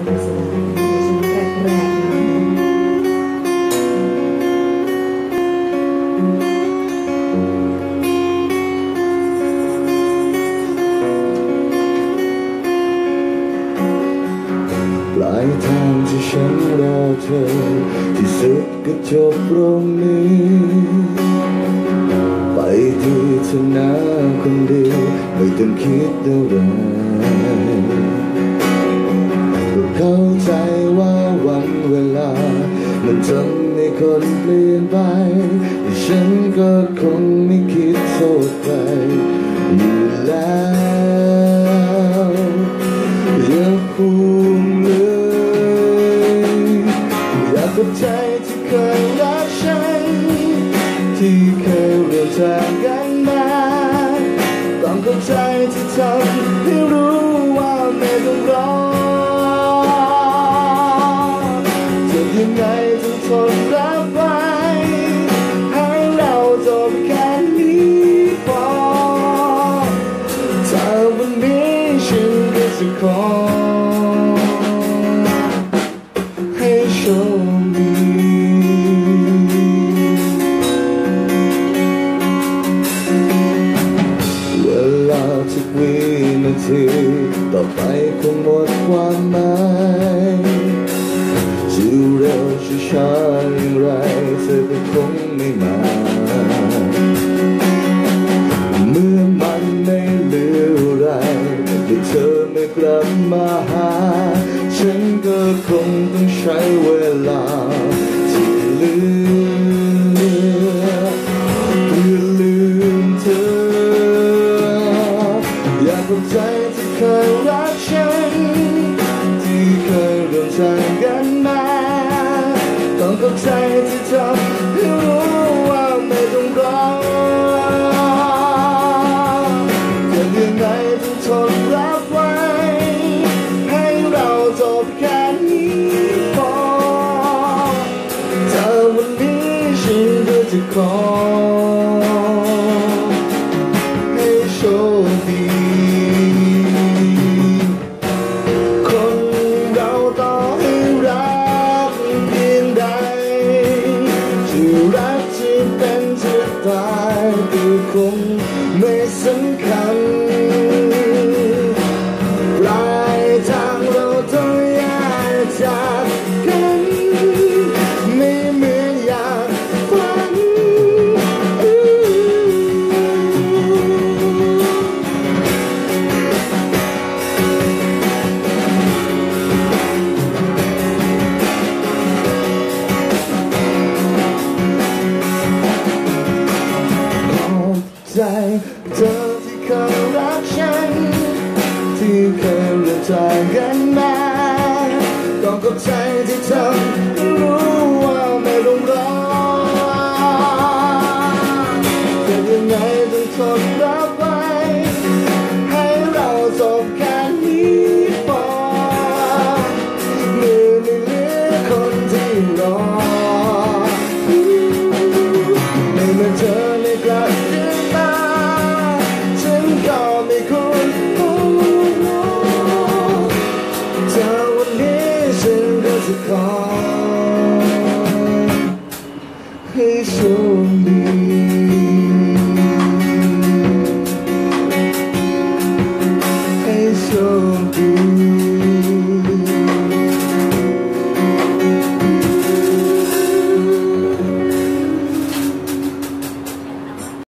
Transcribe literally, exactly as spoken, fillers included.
ปลายทางที่ฉันรอเธอที่สุดก็จบตรงนี้ไปที่เธอหน้าคนเดียวไม่ต้องคิดอะไรก็เข้าใจว่าวันเวลามันทำให้คนเปลี่ยนไปแต่ฉันก็คงไม่คิดโทษใครอยู่แล้วอย่าห่วงเลยอยากกับใจที่เคยรักฉันที่เคยเรียนทางกันมาต้องเข้าใจที่ทำให้รู้ว่าไม่ต้องรอจะยังไงต้องทนรับไว้ให้เราจบแค่นี้พอถ้าวันนี้ฉันก็จะขอให้โชคดีเวลาทุกวินาทีต่อไปคงหมดความหมายจะเร็วจะช้าอย่างไรเธอก็คงไม่มาเมื่อมันไม่เหลืออะไรแต่เธอไม่กลับมาหาฉันก็คงต้องใช้เวลาที่เหลือเพื่อลืมเธออยากเข้าใจที่เคยรักฉันที่เคยร่วมทางกันมาต้องเข้าใจที่ทำให้รู้ว่าไม่ต้องรอจะยังไงต้องทนรับไว้ให้เราจบแค่นี้พอถ้าวันนี้ฉันก็จะขอให้โชคดีคนเราต่อให้รักเพียงใดจะรักจะเป็นจะตายก็คงไม่สำคัญปลายทางเราต้องแยกจากกันไม่เหมือนอย่างฝันใจเธอที่เคยรักฉันที่เคยเรียนทางกันมาต้องเข้าใจที่ทำให้รู้ว่าไม่ต้องรอจะยังไงต้องทนรับไว้ให้เราจบแค่นี้พอเมื่อไม่เหลือคนที่รอไม่เหมือนเธอไม่กลับคืนมาฉันก็ไม่ควรรู้ถ้าวันนี้ฉันก็จะขอให้โชค